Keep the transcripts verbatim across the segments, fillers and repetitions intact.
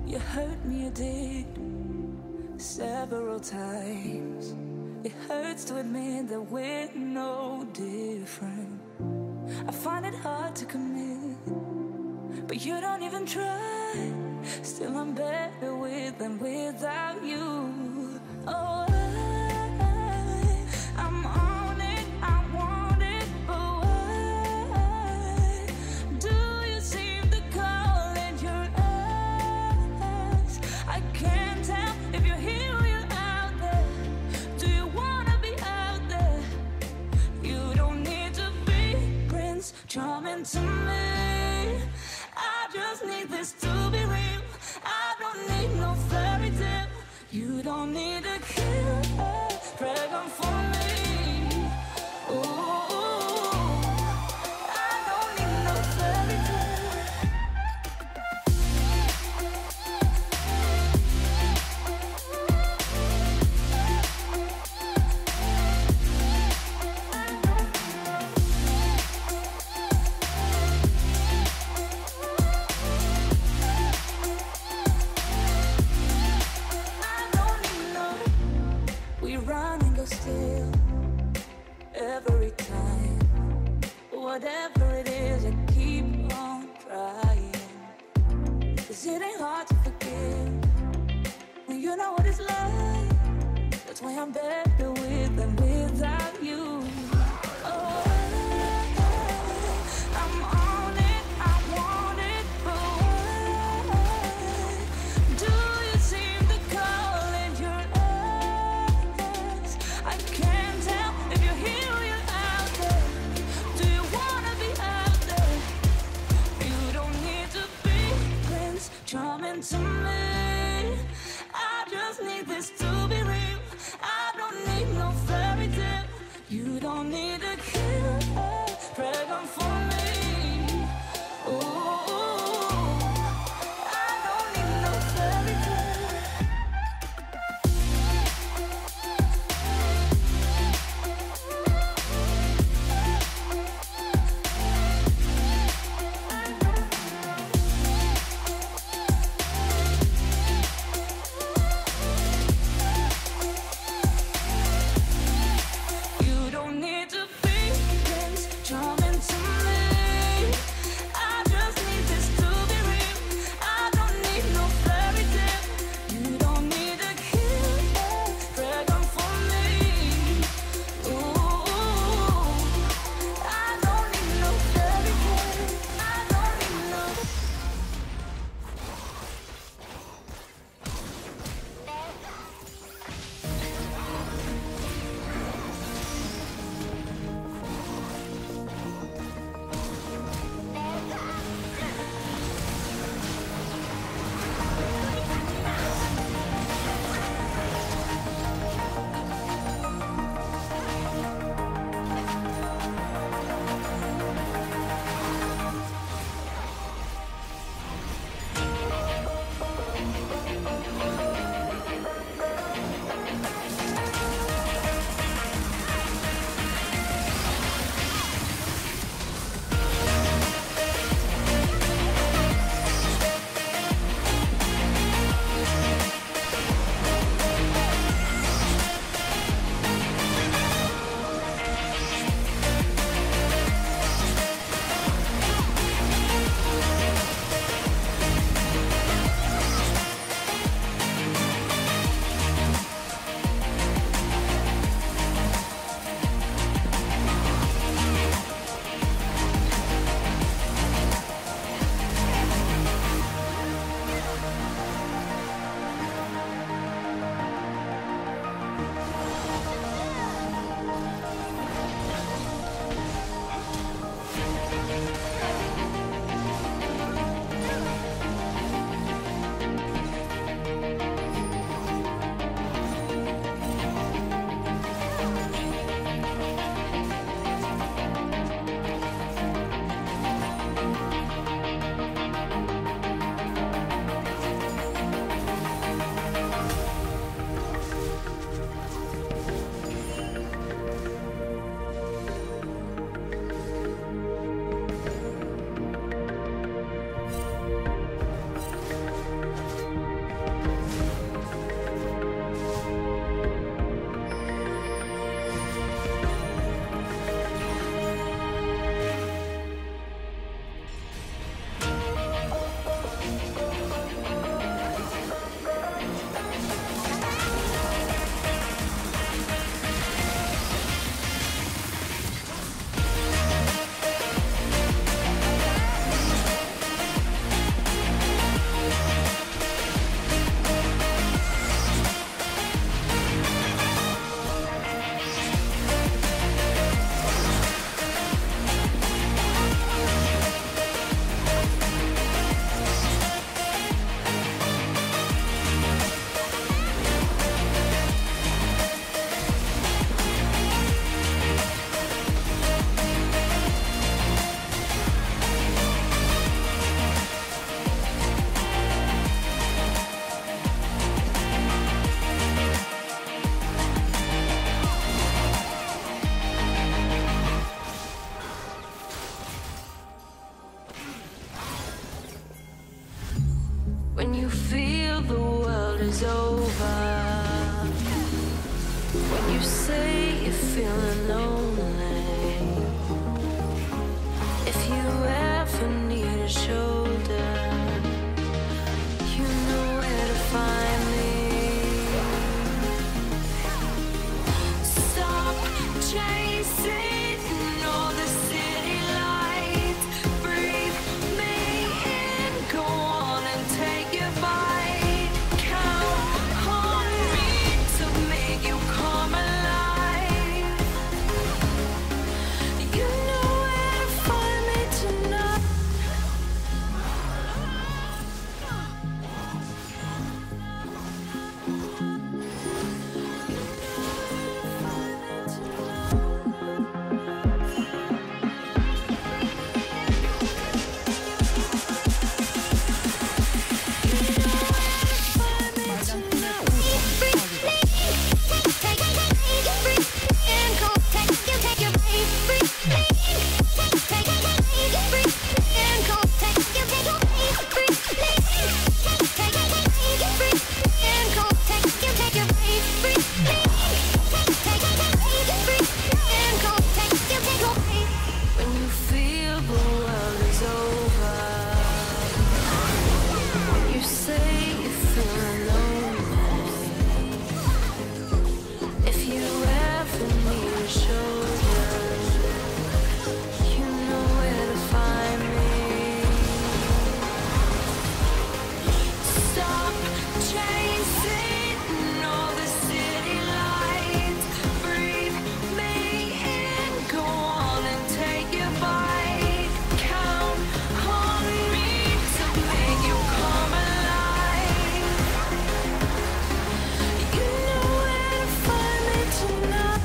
You hurt me, you did, several times. It hurts to admit that we're no different. I find it hard to commit, but you don't even try. Still I'm better with than without you. Oh, I, I'm on it, I want it, but why do you seem to call it your eyes? I can't tell if you're here or you're out there. Do you wanna be out there? You don't need to be Prince Charming to me. I just need this to be real. I don't need no fairy tale. You don't need a killer dragon for me. Ooh, I don't need no fairy tale. Run and go still every time. Whatever it is, I keep on trying. 'Cause it ain't hard to forgive when you know what it's like. That's why I'm better with than without you. Oh, I'm on it, I want it, but why do you seem to call it your eyes? I can't tell if you're here or you're out there. Do you wanna be out there? You don't need to be Prince Charming to me. I just need this to be real. I don't is over. When you say you're feeling lonely, if you ever need a shoulder, you know where to find me. Stop chasing all the city lights. Breathe me in, go on and take your bite. Count on me to make you come alive. You know where to find me tonight. When you feel the world is over, when you say you feel lonely, if you ever need a shoulder, you know where to find me. Stop chasing all the city lights. Breathe me in, go on and take your bite. Count on me to make you come alive. You know where to find me tonight.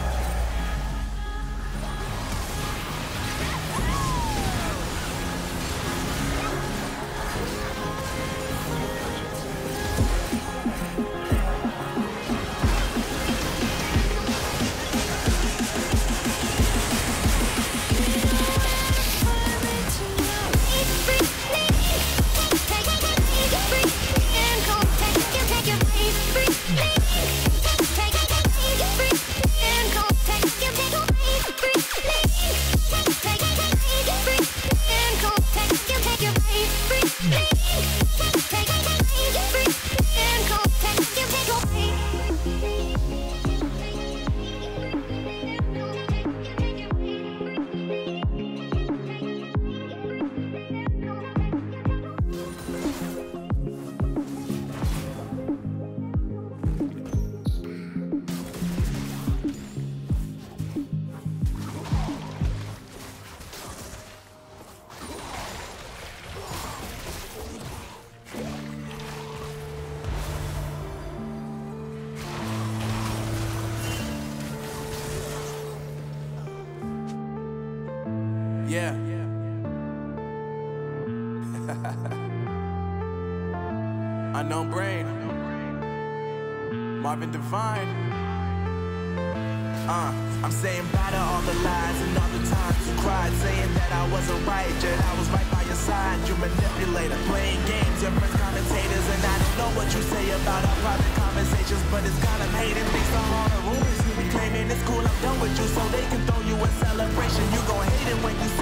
Yeah. Unknown Brain. Marvin Devine. Uh, I'm saying bye to all the lies and all the times you cried, saying that I wasn't right, yet I was right by your side. You manipulator, playing games, your friends commentators, and I don't know what you say about our private conversations, but it's kind of hating based on all the rumors you be claiming. It's cool, I'm done with you, so they can throw you a celebration. You gon' hate it when you